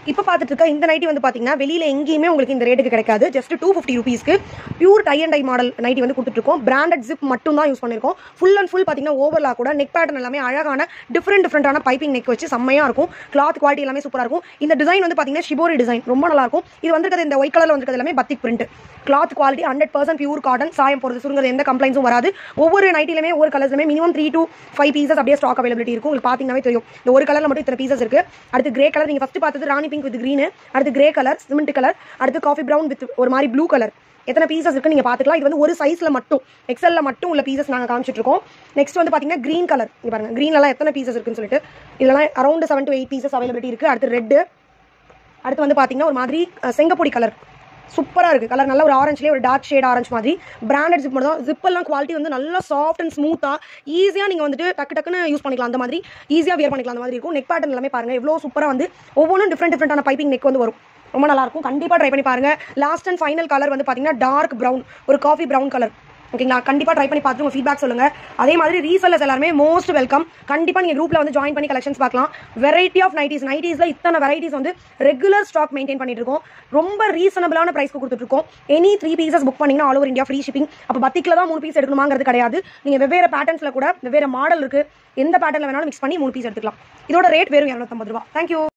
இப்போ பார்த்துட்டு இருக்க இந்த நைட்டி வந்து பார்த்தீங்கன்னா வெளியில் எங்கேயுமே உங்களுக்கு இந்த ரேட்டுக்கு கிடைக்காது. ஜஸ்ட் 250 rupeesக்கு pure tie and dye model nighty வந்து கொடுத்துருக்கோம். பிராண்டட் ஜிப் மட்டும் தான் யூஸ் பண்ணியிருக்கோம். ஃபுல் அண்ட் ஃபுல் பார்த்தீங்கன்னா ஓவர்லா கூட நெக் பேட்டர்ன் எல்லாமே அழகான டிஃப்ரெண்டான பைப்பிங் நெக் வச்சு செம்மையாக இருக்கும். கிளாத் குவாலிட்டி எல்லாமே சூப்பராக இருக்கும். இந்த டிசைன் வந்து பார்த்தீங்கன்னா ஷிபோரி டிசைன் ரொம்ப நல்லா இருக்கும். இது வந்துருக்கிறது இந்த ஒயிட் கலரில் வந்துருக்கிறது எல்லாமே batik print. Cloth quality 100% pure cotton. சாயம் போகிறது சுருங்கிறது எந்த கம்ப்ளைண்ட்ஸும் வராது. ஒவ்வொரு நைட்டிலுமே ஒவ்வொரு கலர்ஸ்லுமே மினிமம் 3 to 5 பீசஸ் அப்படியே ஸ்டாக் அவைலபிலிட்டி இருக்கும். உங்களுக்கு பார்த்தீங்கன்னா தெரியும் இந்த ஒரு கலரில் மட்டும் இத்தனை பீசஸ் இருக்கு. அடுத்து கிரே கலர் நீங்கள் ஃபர்ஸ்ட் பார்த்தது ராணி பிங்க் வித் கிரீன், அடுத்து கிரே கலர், சிமெண்ட் கலர், அடுத்து காஃபி பிரவுன் வித் ஒரு மாதிரி ப்ளூ கலர். எத்தனை பீசஸ் இருக்கு நீங்க பாத்துக்கலாம். இது வந்து ஒரு சைஸ்ல மட்டும் XL மட்டும் உள்ள பீசஸ் நாங்க காமிச்சிட்டு இருக்கோம். நெக்ஸ்ட் வந்து பாத்தீங்கன்னா கிரீன் கலர். இங்க பாருங்க கிரீன்ல எல்லாம் எத்தனை பீசஸ் இருக்குன்னு சொல்லிட்டு இதெல்லாம் அரௌண்ட் 7 to 8 பீசஸ் அவைலபிலிட்டி இருக்கு. அடுத்து ரெட், அடுத்து வந்து பாத்தீங்கன்னா ஒரு மாதிரி செங்கப்பொடி கலர் சூப்பரா இருக்கு. கலர் நல்ல ஒரு ஆரஞ்சுலேயே ஒரு டார்க் ஷேட் ஆரஞ்சு மாதிரி. பிராண்டட் ஜிப் மட்டும் தான். ஜிப் எல்லாம் குவாலிட்டி வந்து நல்லா சாஃப்ட் அண்ட் ஸ்மூத்தா ஈஸியா நீங்க வந்துட்டு டக்குன்னு யூஸ் பண்ணிக்கலாம். அந்த மாதிரி ஈஸியா வியர் பண்ணிக்கலாம். அந்த மாதிரி இருக்கும். நெக் பேட்டர்ன் எல்லாமே பாருங்க எவ்வளவு சூப்பரா வந்து ஒவ்வொன்றும் டிஃப்ரெண்டான பைப்பிங் நெக் வந்து வரும். ரொம்ப நல்லா இருக்கும். கண்டிப்பா ட்ரை பண்ணி பாருங்க. லாஸ்ட் அண்ட் ஃபைனல் கலர் வந்து பாத்தீங்கன்னா டார்க் பிரவுன், ஒரு காஃபி பிரவுன் கலர். ஓகேங்களா? கண்டிப்பா ட்ரை பண்ணி பார்த்து உங்க ஃபீட்பேக் சொல்லுங்க. அதே மாதிரி ரீசெல்லர்ஸ் எல்லாருமே மோஸ்ட் வெல்கம். கண்டிப்பா நீங்க குரூப்ல வந்து ஜாயின் பண்ணி கலெக்ஷன்ஸ் பார்க்கலாம். வெரைட்டி ஆஃப் நைட்டிஸ்ல இத்தனை வெரைட்டிஸ் வந்து ரெகுலர் ஸ்டாக் மெயின்டைன் பண்ணிட்டு இருக்கோம். ரொம்ப ரீசனபிளான பிரைஸ்க்கு கொடுத்துட்டு இருக்கோம். எனி 3 பீசஸ் புக் பண்ணீங்கன்னா all over India free shipping. அப்போ பத்திக்கில் தான் 3 பீஸ் எடுக்கணுமாங்கிறது கிடையாது. நீங்க வெவ்வேறு பேட்டர்ன்ஸ்ல கூட வெவ்வேறு மாடல் இருக்கு. எந்த பேட்டர்ல வேணாலும் மிக்ஸ் பண்ணி 3 பீஸ் எடுத்துக்கலாம். இதோட ரேட் வெறும் 250 ரூபாய். தேங்க்யூ.